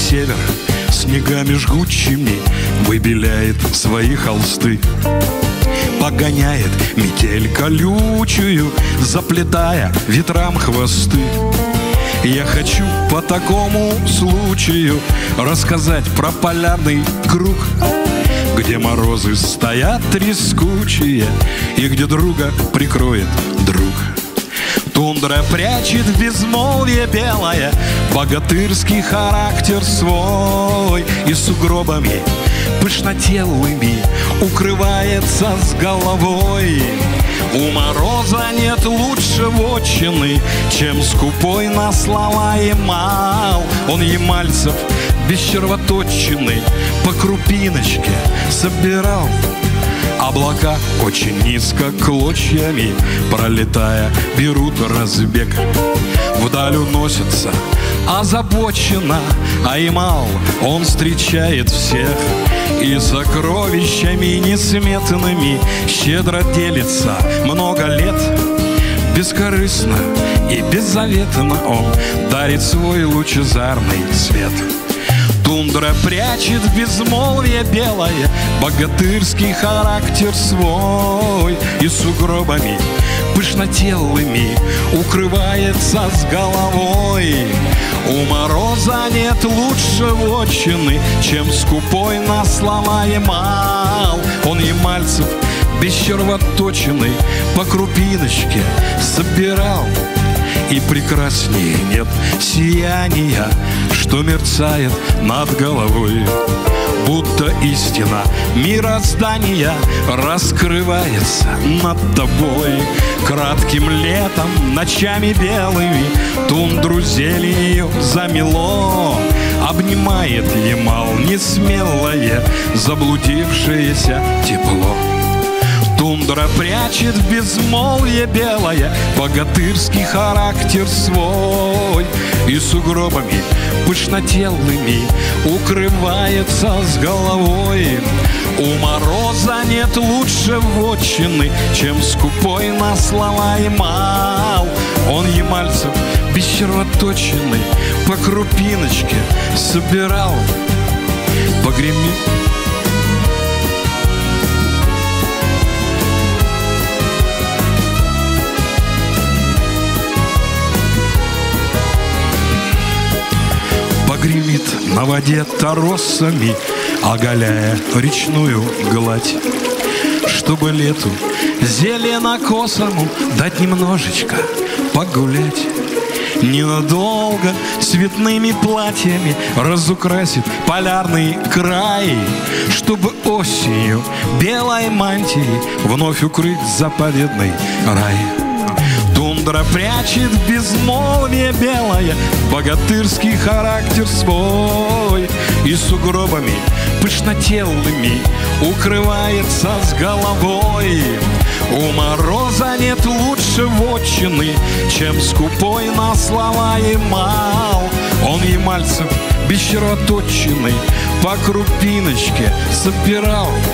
север снегами жгучими выбеляет свои холсты. Погоняет метель колючую, заплетая ветрам хвосты. Я хочу по такому случаю рассказать про полярный круг, где морозы стоят трескучие и где друга прикроет друг. Тундра прячет в безмолвие белое богатырский характер свой, и сугробами пышнотелыми укрывается с головой. У мороза нет лучше вотчины, чем скупой на слова Ямал. Он ямальцев без червоточины по крупиночке собирал. Облака очень низко клочьями, пролетая, берут разбег. Вдаль уносятся озабоченно, а Ямал, он встречает всех. И сокровищами несметными щедро делится много лет. Бескорыстно и беззаветно он дарит свой лучезарный свет. Тундра прячет в безмолвие белое богатырский характер свой, и сугробами пышнотелыми укрывается с головой. У мороза нет лучше вотчины, чем скупой на слова Ямал. Он ямальцев без червоточины по крупиночке собирал. И прекраснее нет сияния, что мерцает над головой. Будто истина мироздания раскрывается над тобой. Кратким летом, ночами белыми тундру зеленью замело. Обнимает Ямал несмелое заблудившееся тепло. Тундра прячет в безмолвие белое богатырский характер свой, и сугробами пышнотелыми укрывается с головой. У мороза нет лучше вотчины, чем скупой на слова Ямал. Он ямальцев без червоточины по крупиночке собирал. Погреми. Гремит на воде торосами, оголяя речную гладь, чтобы лету зеленокосому дать немножечко погулять. Ненадолго цветными платьями разукрасит полярный край, чтобы осенью белой мантией вновь укрыть заповедный рай. Тундра прячет в безмолвие белое богатырский характер свой, и сугробами пышнотелыми укрывается с головой. У мороза нет лучше вотчины, чем скупой на слова Ямал. Он ямальцев без червоточины по крупиночке собирал.